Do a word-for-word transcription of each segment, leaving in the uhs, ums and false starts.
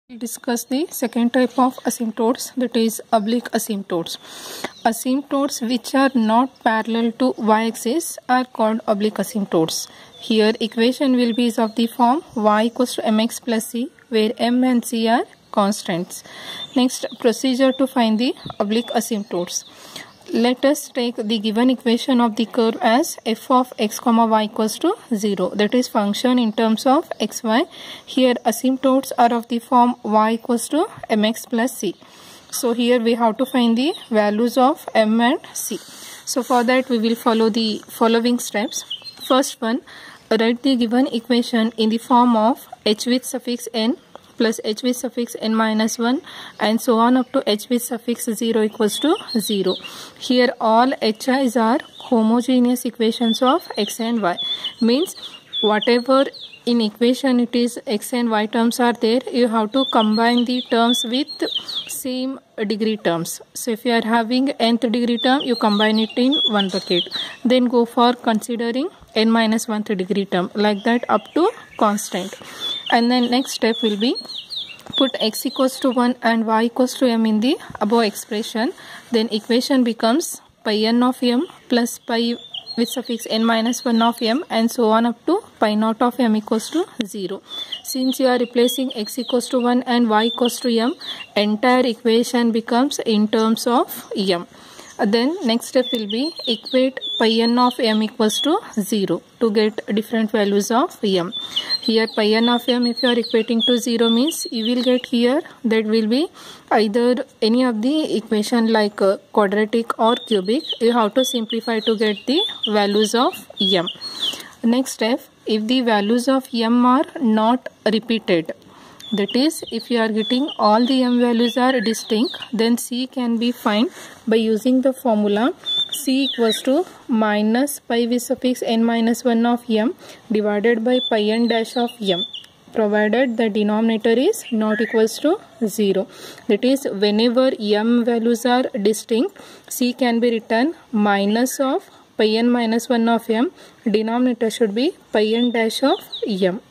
We'll discuss the second type of asymptotes, that is oblique asymptotes. Asymptotes which are not parallel to y-axis are called oblique asymptotes. Here equation will be of the form y equals to mx plus c, where m and c are constants. Next, procedure to find the oblique asymptotes. Let us take the given equation of the curve as f of x comma y equals to zero, that is function in terms of xy. Here asymptotes are of the form y equals to mx plus c. So here we have to find the values of m and c. So for that we will follow the following steps. First one, write the given equation in the form of h with suffix n plus h with suffix n minus one and so on up to h with suffix zero equals to zero. Here all hi's are homogeneous equations of x and y. Means whatever in equation it is x and y terms are there, you have to combine the terms with same degree terms. So if you are having nth degree term, you combine it in one bucket. Then go for considering n minus one degree term, like that up to constant. And then next step will be put x equals to one and y equals to m in the above expression. Then equation becomes pi n of m plus pi with suffix n minus one of m and so on up to pi naught of m equals to zero. Since you are replacing x equals to one and y equals to m, entire equation becomes in terms of m. Then next step will be equate pi n of m equals to zero to get different values of m. Here pi n of m, if you are equating to zero, means you will get here that will be either any of the equation like uh, quadratic or cubic. You have to simplify to get the values of m. Next step, if the values of m are not repeated, that is, if you are getting all the m values are distinct, then c can be found by using the formula c equals to minus pi with suffix n minus one of m divided by pi n dash of m, provided the denominator is not equals to zero. That is, whenever m values are distinct, c can be written minus of pi n minus one of m, denominator should be pi n dash of m.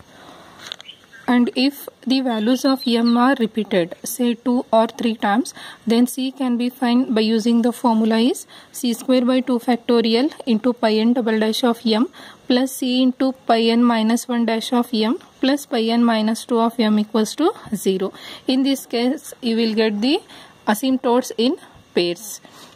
And if the values of m are repeated, say two or three times, then c can be found by using the formula is c square by two factorial into pi n double dash of m plus c into pi n minus one dash of m plus pi n minus two of m equals to zero. In this case, you will get the asymptotes in pairs.